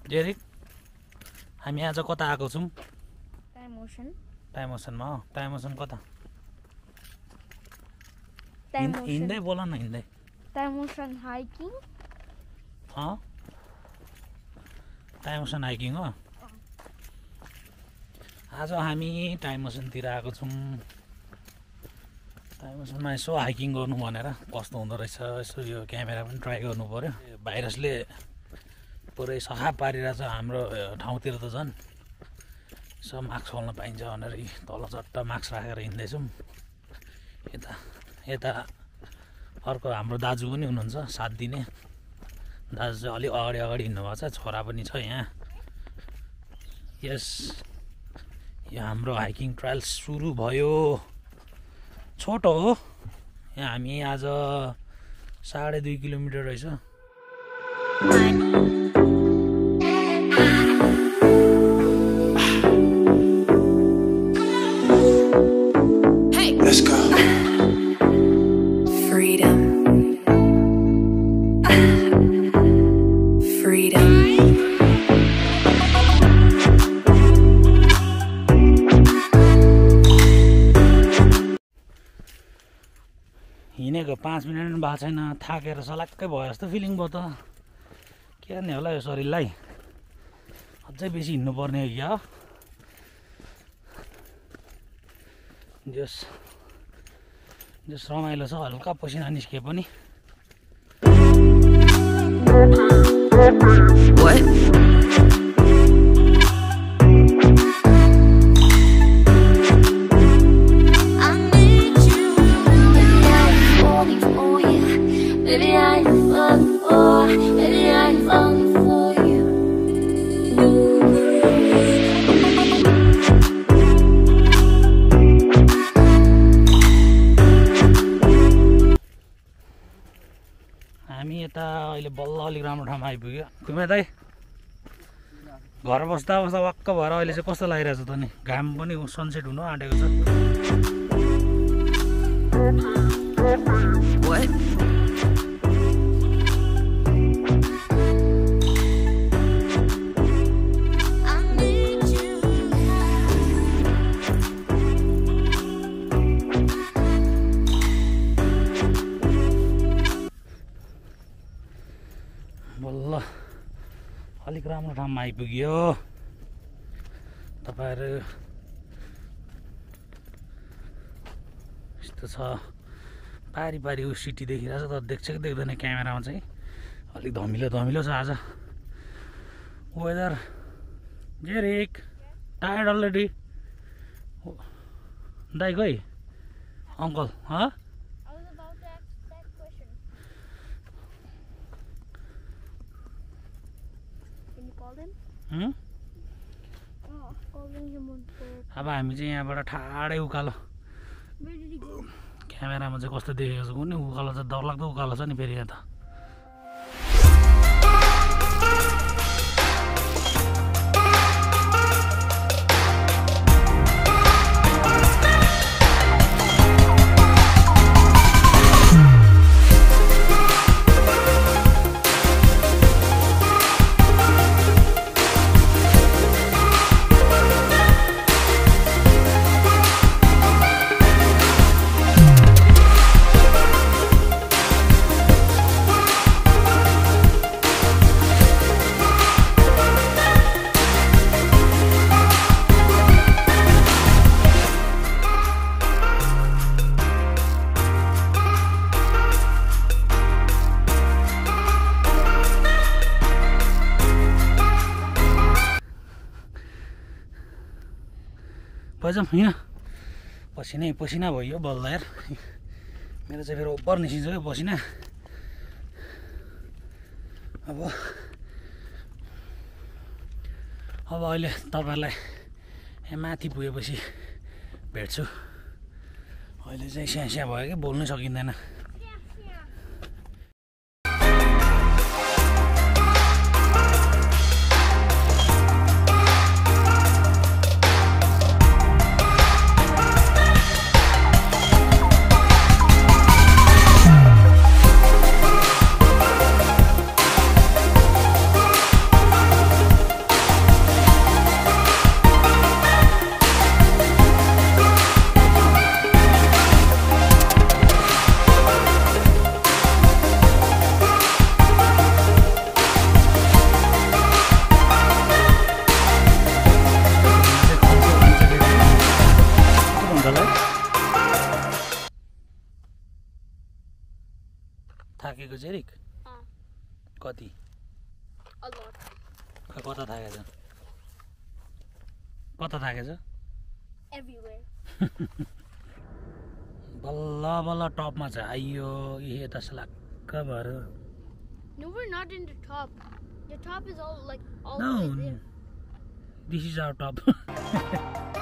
जेरिक हामी आज कता आएको छौं टाइम ओसन टाइम ओसन कता हिँड्दै बोल न हिँड्दै time ocean hiking time ocean hiking हो आज हामी टाइम ओसनतिर आएको छौं टाइम ओसनमा यसो हाइकिङ गर्नु भनेर कस्तो हुँदो रहेछ यसो यो क्यामेरा पनि ट्राई गर्नु पर्यो भाइरसले पुरै सखा पारिरहेछ हाम्रो ठाउँतिर त झन् यसो मास्क खोल्न पाइन्छ भनेर तल चट्ट मास्क राखेर हिँड्दैछौँ यता अर्को हाम्रो दाजु पनि हुनुहुन्छ साथ दिने दाजु चाहिँ अलि अगाडि हिँड्नु भएको छ छोरा पनि छ यहाँ यस यो हाम्रो हाइकिङ ट्रायल सुरु भयो छोटो हो यहाँ हामी आज 2.5 किलोमिटर रहेछ Let's go. Freedom. Freedom. हिँडेको 5 मिनट पनि भएको छैन थाकेर सलाक्कै भयो जस्तो फिलिङ भयो त के गर्ने होला यो शरीरलाई अझै बेसी हिँड्नुपर्ने हो क्या जस रमाइलो छ हल्का पसिना निस्के पनि हामी यता अहिले बल्ल अलिक राम्रो ठाउँमा आइपुग्यो कुमे दाइ घर बस्दा वाक्क भएर अहिले चाहिँ कस्तो लागिरहेछ त नि घाम पनि सनसेट हुन आँटेको छ बल्ल अलिक राम्रो ठाउँमा आइपुग्यो तपाईहरु यस्तो छ पारी सिटी देखिरहेछ तर देख्छ कि देख्दैन क्यामेरामा चाहिँ अलिक धमिलो छ आज वेदर जेरिक टायर्ड अलरेडी दाइ गई अंकल अब हामी चाहिँ यहाँबाट ठाडै उकालो क्यामेरामा चाहिँ कस्तो देखेको छ कुनै उकालो चाहिँ डरलाग्दो उकालो छ नि फेरि यहाँ त पजाम यहाँ पसिना भयो बल्ल यार मेरो चाहिँ फेरि ओपर निस्किन्छ क्या पसिना अब अहिले तपाईहरुलाई यहाँ माथि पुगेपछि भेट्छु अहिले चाहिँ स्यास्या भयो कि बोल्नै सकिँदैन थाकेको जेरिक कति A lot. खै कता थाकेछ कता थाकेछ Everywhere. बल्ल बल्ल टपमा छ आइयो ए त स्लाक्क भएर No, we're not in the top. The top is all the way No, there. this is our top.